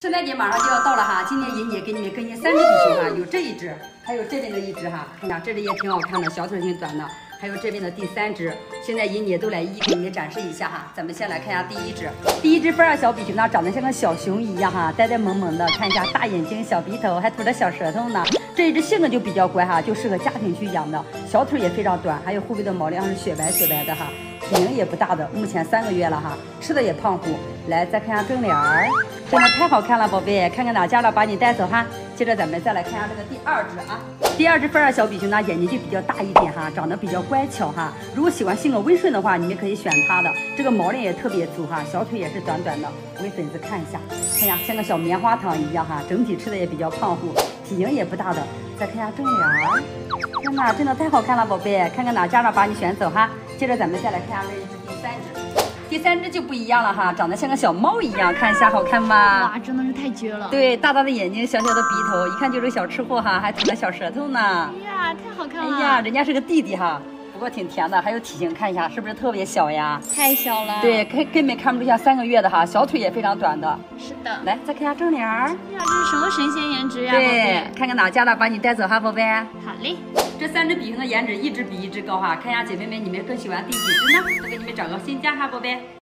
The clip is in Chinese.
圣诞节马上就要到了哈，今年银姐给你们更新3只比熊哈，有这一只，还有这边的一只哈，看一下这里也挺好看的，小腿挺短的，还有这边的第3只，现在银姐都来一一给你们展示一下哈。咱们先来看一下第一只菲尔小比熊呢，长得像个小熊一样哈，呆呆萌萌的，看一下大眼睛、小鼻头，还吐着小舌头呢。这一只性格就比较乖哈，就适合家庭去养的，小腿也非常短，还有后背的毛量是雪白雪白的哈。 体型也不大的，目前3个月了哈，吃的也胖乎。来，再看下正脸儿，真的太好看了，宝贝，看看哪家了，把你带走哈。接着咱们再来看一下这个第2只啊，第2只菲尔小比熊呢，眼睛就比较大一点哈，长得比较乖巧哈。如果喜欢性格温顺的话，你们可以选它的。这个毛量也特别粗哈，小腿也是短短的。我给粉丝看一下，看一下像个小棉花糖一样哈，整体吃的也比较胖乎，体型也不大的。再看一下正脸儿，天哪，真的太好看了，宝贝，看看哪家了，把你选走哈。 接着咱们再来看一下这一只第3只就不一样了哈，长得像个小猫一样，看一下好看吗？ 哇，真的是太绝了！ 对，大大的眼睛，小小的鼻头，一看就是小吃货哈，还吐着小舌头呢。 哎呀，太好看了！ 哎呀，人家是个弟弟哈，不过挺甜的，还有体型，看一下是不是特别小呀？ 太小了。对， 根本看不出像3个月的哈，小腿也非常短的。 是的。来， 再看一下正脸儿。 哎呀，这是什么神仙颜值呀？ 对，看看哪家的，把你带走哈，宝贝。 好嘞。 这3只比熊的颜值一只比一只高哈，看一下姐妹们，你们更喜欢第几只呢？都给你们找个新家哈，宝贝。